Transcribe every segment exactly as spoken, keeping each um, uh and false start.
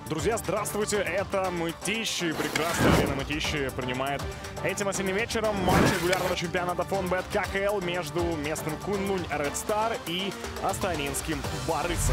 Друзья, здравствуйте, это Мытищи. Прекрасная арена Мытищи принимает этим осенним вечером матч регулярного чемпионата Фонбет КХЛ между местным Куньлунь Ред Стар и астанинским Барысом.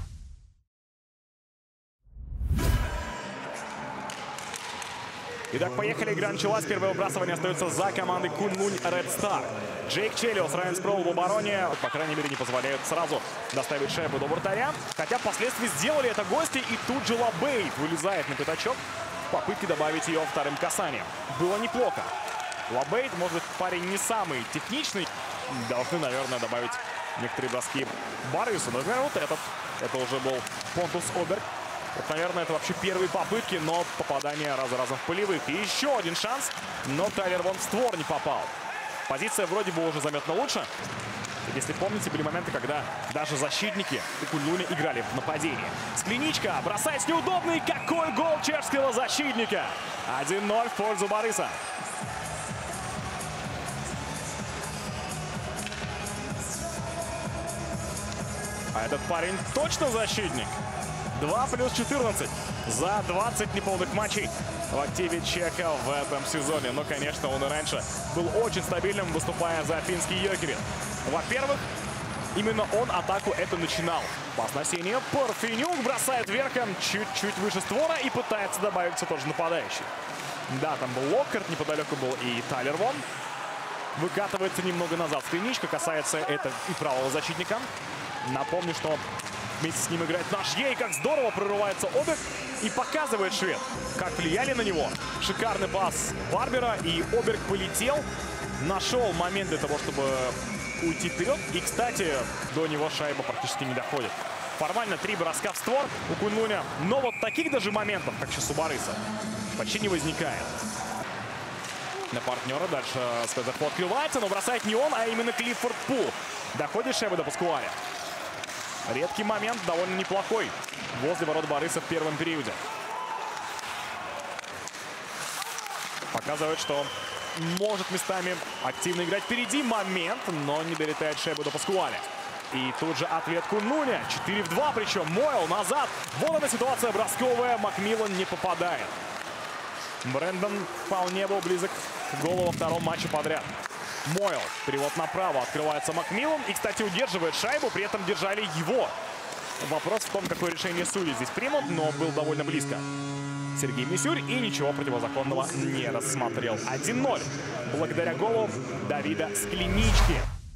Итак, поехали, игра началась. Первое выбрасывание остается за командой Куньлунь Ред Стар. Джейк Челиос, Райан Спроул в обороне, по крайней мере, не позволяют сразу доставить шайбу до вратаря. Хотя впоследствии сделали это гости, и тут же Лабейт вылезает на пятачок в попытке добавить ее вторым касанием. Было неплохо. Лабейт, может быть, парень не самый техничный. Должны, наверное, добавить некоторые броски Барысу. Например, вот этот. Это уже был Понтус Оберг. Вот, наверное, это вообще первые попытки, но попадание раз за разом в полевых. И еще один шанс, но Тайлер Вон в створ не попал. Позиция вроде бы уже заметно лучше. Если помните, были моменты, когда даже защитники Куньлуня играли в нападении. Скляничка бросает неудобный. Какой гол чешского защитника! один ноль в пользу Барыса. А этот парень точно защитник. два плюс четырнадцать за двадцать неполных матчей в активе чеха в этом сезоне. Но, конечно, он и раньше был очень стабильным, выступая за финские Йокери. Во-первых, именно он атаку эту начинал. Пас на синюю. Парфенюк бросает верхом чуть-чуть выше створа и пытается добавить все тот же нападающий. Да, там был Локкарт, неподалеку был и Тайлер Вон. Выкатывается немного назад. Скляничка касается это и правого защитника. Напомню, что вместе с ним играет наш Ей. Как здорово прорывается Оберг и показывает швед, как влияли на него. Шикарный пас Барбера, и Оберг полетел. Нашел момент для того, чтобы уйти вперед. И, кстати, до него шайба практически не доходит. Формально три броска в створ у Куньлуня. Но вот таких даже моментов, как сейчас у Барыса, почти не возникает. На партнера дальше Спезерфо открывается, но бросает не он, а именно Клиффорд Пул. Доходит шайба до Паскуаля. Редкий момент, довольно неплохой, возле ворот Барыса в первом периоде. Показывает, что может местами активно играть впереди. Момент, но не долетает шайба до Паскуаля. И тут же ответ Куньлуня. четыре в два, причем Мойл назад. Вот она ситуация бросковая. Макмиллан не попадает. Брэндон вполне был близок к голу во втором матче подряд. Мойл. Перевод направо. Открывается Макмиллан. И, кстати, удерживает шайбу. При этом держали его. Вопрос в том, какое решение судьи здесь примут, но был довольно близко Сергей Мисюрь и ничего противозаконного не рассмотрел. один ноль. Благодаря голу Давида Склянички.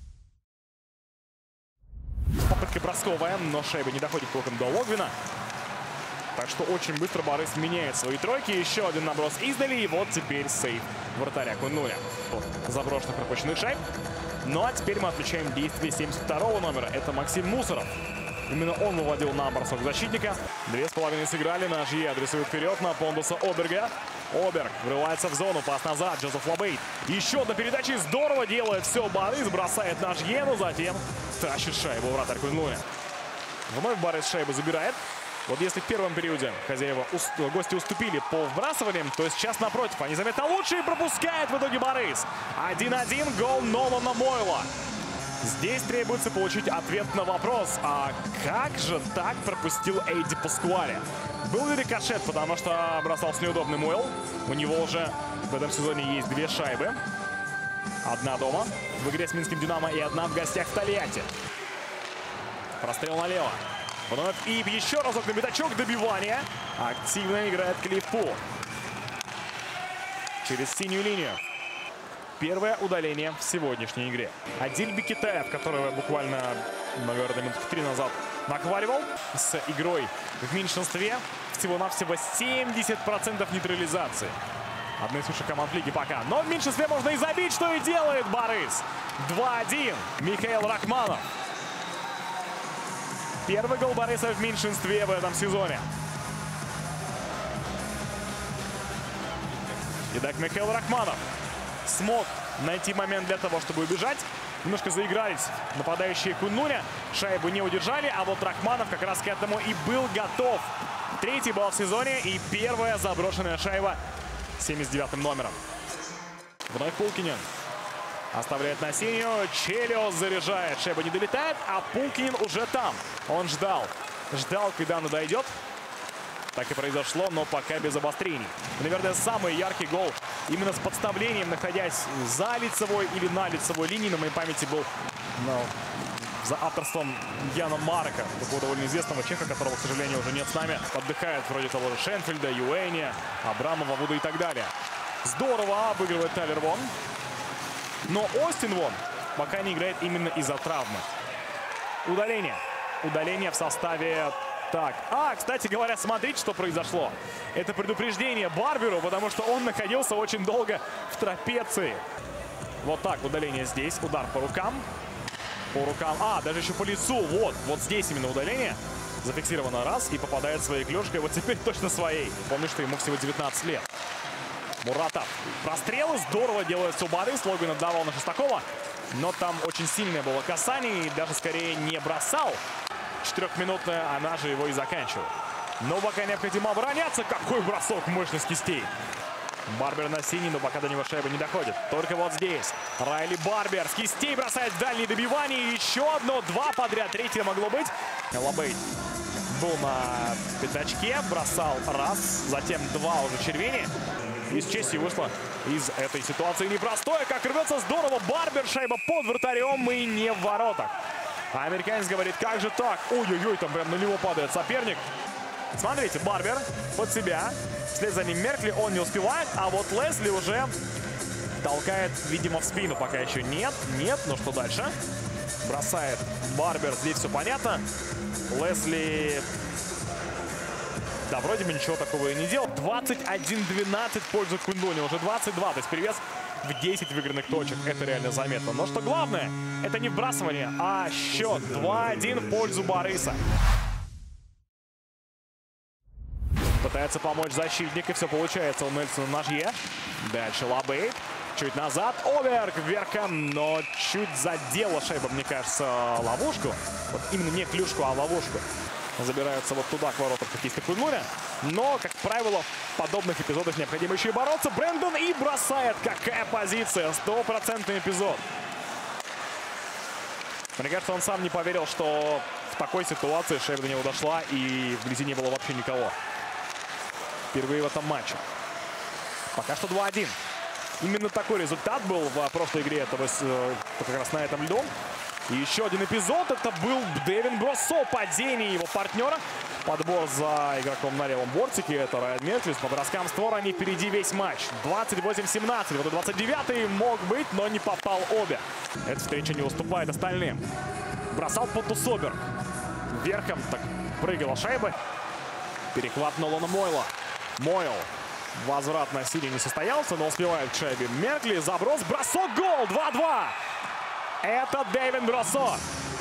Попытка бросковая, но шайба не доходит толком до Логвина. Так что очень быстро Барыс меняет свои тройки. Еще один наброс издали. И вот теперь сейв вратаря Куньлуня. Заброшенных пропущенных шайб. Ну а теперь мы отмечаем действие семьдесят второго номера. Это Максим Мусоров. Именно он выводил на бросок защитника. Две с половиной сыграли. Наш Е адресует вперед на Понтуса Оберга. Оберг врывается в зону. Пас назад. Джозеф Лабейт. Еще одна передача. Здорово делает все Барыс. Бросает наш Е, но затем тащит шайбу вратарь Куньлуня. Вновь Барыс шайбу забирает. Вот если в первом периоде хозяева, гости уступили по вбрасываниям, то сейчас напротив они заметно лучше и пропускает в итоге Барыс. один один, гол Нолана Мойла. Здесь требуется получить ответ на вопрос, а как же так пропустил Эйди Паскуаля? Был ли рикошет, потому что бросался неудобный Мойл. У него уже в этом сезоне есть две шайбы. Одна дома в игре с Минским Динамо и одна в гостях в Тольятти. Прострел налево. Вновь и еще разок на пятачок, добивание. Активно играет Клифф Пул. Через синюю линию. Первое удаление в сегодняшней игре. Адиль Бекетаев, которого буквально, наверное, минут три назад нахваливал, с игрой в меньшинстве. Всего-навсего семьдесят процентов нейтрализации. Одна из лучших команд лиги пока. Но в меньшинстве можно и забить, что и делает Барыс. два один. Михаил Рахманов. Первый гол Барыса в меньшинстве в этом сезоне. Итак, Михаил Рахманов смог найти момент для того, чтобы убежать. Немножко заигрались нападающие Куньлуня. Шайбу не удержали, а вот Рахманов как раз к этому и был готов. Третий балл в сезоне и первая заброшенная шайба семьдесят девятым номером. Вновь Пулкинен. Оставляет на синюю. Челиос заряжает. Шайба не долетает, а Пулкинен уже там. Он ждал. Ждал, когда она дойдет. Так и произошло, но пока без обострений. Наверное, самый яркий гол именно с подставлением, находясь за лицевой или на лицевой линии, на моей памяти был ну, за авторством Яна Марка, такого довольно известного чеха, которого, к сожалению, уже нет с нами. Отдыхает вроде того же Шенфельда, Юэни, Абрамова, Вуда и так далее. Здорово обыгрывает Тайлер Вон. Но Остин Вон пока не играет именно из-за травмы. Удаление. Удаление в составе... Так, а, кстати говоря, смотрите, что произошло. Это предупреждение Барберу, потому что он находился очень долго в трапеции. Вот так, удаление здесь, удар по рукам. По рукам, а, даже еще по лицу, вот, вот здесь именно удаление. Зафиксировано раз и попадает своей клешкой, вот теперь точно своей. Помню, что ему всего девятнадцать лет. Муратов. Прострелы здорово делает Субарис, Логвин отдавал на Шестакова. Но там очень сильное было касание и даже скорее не бросал. Четырехминутная, она же его и заканчивает. Но пока необходимо обороняться. Какой бросок мощный с кистей. Барбер на синий, но пока до него шайба не доходит. Только вот здесь. Райли Барбер с кистей бросает в дальнее добивание. Еще одно, два подряд. Третье могло быть. Лабейт был на пятачке. Бросал раз, затем два уже Червени. И с честью вышла из этой ситуации непростое. Как рвется здорово Барбер. Шайба под вратарем и не в воротах. А американец говорит, как же так? Ой-ой-ой, там прям на него падает соперник. Смотрите, Барбер под себя. Вслед за ним Меркли, он не успевает. А вот Лесли уже толкает, видимо, в спину. Пока еще нет, нет. Но что дальше? Бросает Барбер, здесь все понятно. Лесли... Да, вроде бы ничего такого и не делал. двадцать один двенадцать в пользу Кундуни. Уже двадцать два, то есть перевес в десять выигранных точек. Это реально заметно. Но что главное, это не вбрасывание, а счет два один в пользу Бориса. Пытается помочь защитник, и все получается у Нельсона на ножье. Дальше Лабейт. Чуть назад. Оверк вверхом, но чуть задела шайба, мне кажется, ловушку. Вот именно не клюшку, а ловушку. Забираются вот туда, к воротам хоккеиста Кундуня. Но, как правило, в подобных эпизодах необходимо еще и бороться. Брэндон и бросает. Какая позиция. Стопроцентный эпизод. Мне кажется, он сам не поверил, что в такой ситуации шайба до него дошла и вблизи не было вообще никого. Впервые в этом матче. Пока что два один. Именно такой результат был в прошлой игре этого, как раз на этом льду. И еще один эпизод. Это был Дэвин Броссо. Падение его партнера. Подбор за игроком на левом бортике. Это Райан Мерклис. По броскам створа они впереди весь матч. двадцать восемь семнадцать. Вот и двадцать девятый мог быть, но не попал обе. Эта встреча не уступает остальным. Бросал под Тусоберг. Верхом так прыгала шайба. Перехват Нолана Мойла. Мойл. Возврат на синий не состоялся, но успевает к шайбе Меркли. Заброс. Бросок. Гол. два два. Это Дэвин Броссо.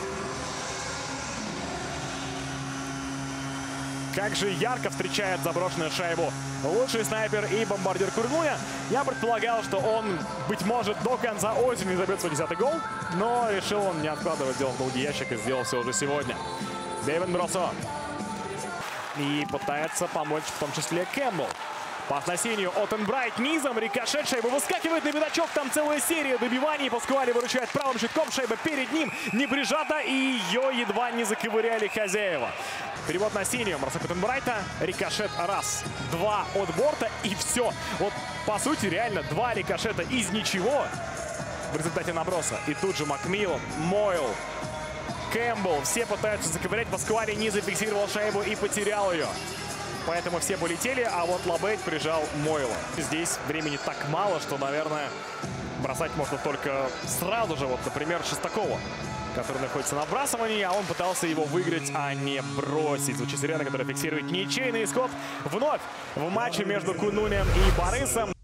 Как же ярко встречает заброшенную шайбу лучший снайпер и бомбардир Кундуня. Я предполагал, что он, быть может, до конца осени забьет свой десятый гол. Но решил он не откладывать дело в долгий ящик и сделал все уже сегодня. Дэвин Броссо. И пытается помочь в том числе Кэмпбелл. Пас на синюю. Отенбрайт низом. Рикошет. Шайба выскакивает на пятачок. Там целая серия добиваний. Паскуали выручает правым щитком. Шайба перед ним. Не прижата. И ее едва не заковыряли хозяева. Перевод на синюю. Бросок Отенбрайта. Рикошет раз. Два от борта. И все. Вот по сути реально два рикошета из ничего. В результате наброса. И тут же Макмиллан. Мойл. Кэмпбелл. Все пытаются заковырять. Паскуали не зафиксировал шайбу и потерял ее. Поэтому все полетели, а вот Лабейт прижал Мойла. Здесь времени так мало, что, наверное, бросать можно только сразу же. Вот, например, Шестакова, который находится на вбрасывании, а он пытался его выиграть, а не бросить. Звучит сирена, которая фиксирует ничейный исход. Вновь в матче между Кундунем и Борисом.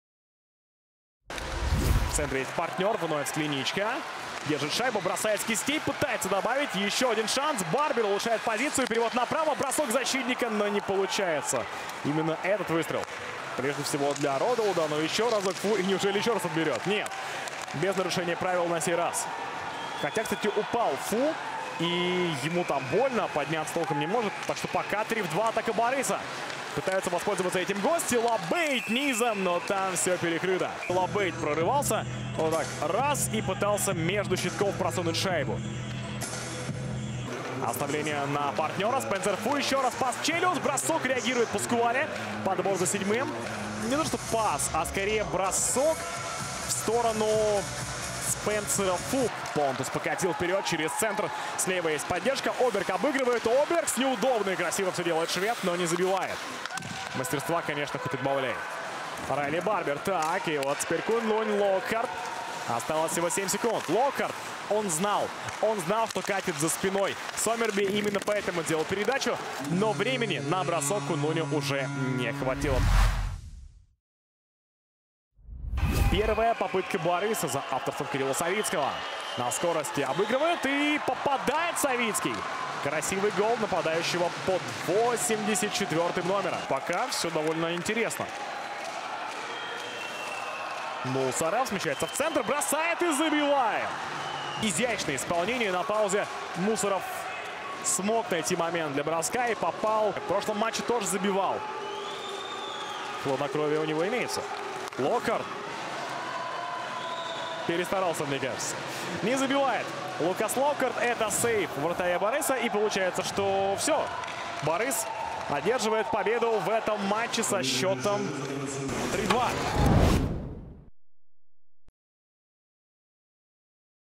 В центре есть партнер, вновь склиничка. Держит шайбу, бросает с кистей, пытается добавить. Еще один шанс. Барбер улучшает позицию. Перевод направо. Бросок защитника, но не получается. Именно этот выстрел. Прежде всего для Родолда, но еще разок Фу. И неужели еще раз отберет? Нет. Без нарушения правил на сей раз. Хотя, кстати, упал Фу. И ему там больно. Подняться толком не может. Так что пока три в два атака Бориса. Пытаются воспользоваться этим гости. Лабейт низом, но там все перекрыто. Лабейт прорывался. Вот так. Раз. И пытался между щитков просунуть шайбу. Оставление на партнера. Спенсер Фу еще раз пас Челиус. Бросок реагирует Паскуале. Подбор за седьмым. Не то что пас, а скорее бросок в сторону Спенсера Фу. Понтус покатил вперед через центр. Слева есть поддержка. Оберг обыгрывает. Обергс неудобно и красиво все делает швед, но не забивает. Мастерства, конечно, хоть отбавляет. Райли Барбер. Так, и вот теперь Кунлунь, Локхарт. Осталось всего семь секунд. Локхарт, он знал. Он знал, что катит за спиной Сомерби. Именно поэтому делал передачу. Но времени на бросок Кунлуню уже не хватило. Первая попытка Бориса за авторством Кирилла Савицкого. На скорости обыгрывает и попадает Савицкий. Красивый гол нападающего под восемьдесят четвёртым номером. Пока все довольно интересно. Мусоров смещается в центр, бросает и забивает. Изящное исполнение на паузе. Мусоров смог найти момент для броска и попал. В прошлом матче тоже забивал. Хладнокровие у него имеется. Локхарт. Перестарался, мне кажется. Не забивает. Лукас Локхарт. Это сейв вратаря Бориса. И получается, что все. Борис одерживает победу в этом матче со счетом три-два.